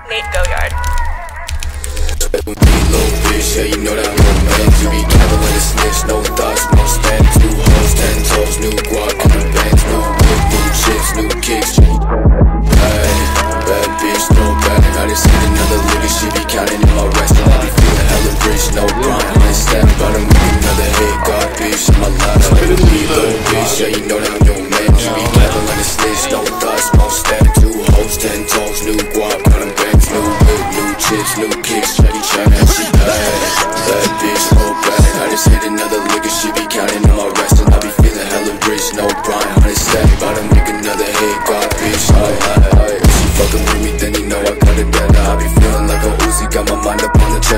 Nate Goyard. Little fish, yeah, you know that I'm a man. You be careful when it's snitch, no thoughts, no stand.